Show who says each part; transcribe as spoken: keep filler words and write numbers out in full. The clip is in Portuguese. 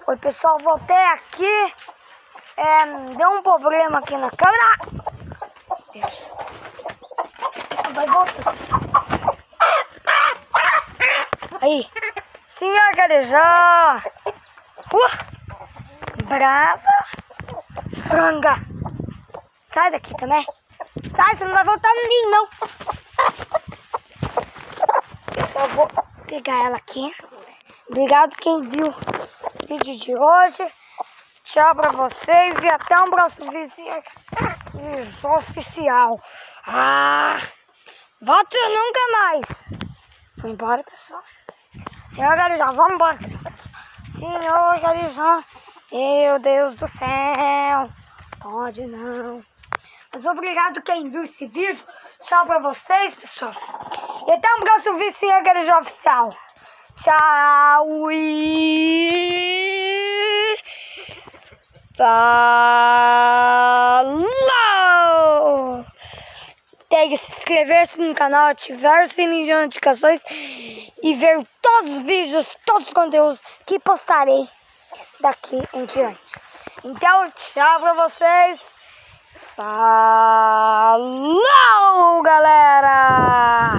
Speaker 1: Oi pessoal, voltei aqui. É, deu um problema aqui na câmera. Vai voltar, pessoal. Aí, senhor Garejão. Uh, brava. Franga. Sai daqui também. Sai, você não vai voltar nem não. Eu só vou pegar ela aqui. Obrigado quem viu o vídeo de hoje. Tchau pra vocês e até um próximo vídeo oficial. Ah, volte nunca mais. Foi embora, pessoal. Senhor Garejão, vamos embora. Senhor Garejão, meu Deus do céu. Pode não. Mas obrigado quem viu esse vídeo. Tchau pra vocês, pessoal. E até um próximo vídeo, senhor Garejão oficial. Tchau e... falou! Tem que se inscrever no canal, ativar o sininho de notificações e ver todos os vídeos, todos os conteúdos que postarei daqui em diante. Então, tchau pra vocês. Falou, galera!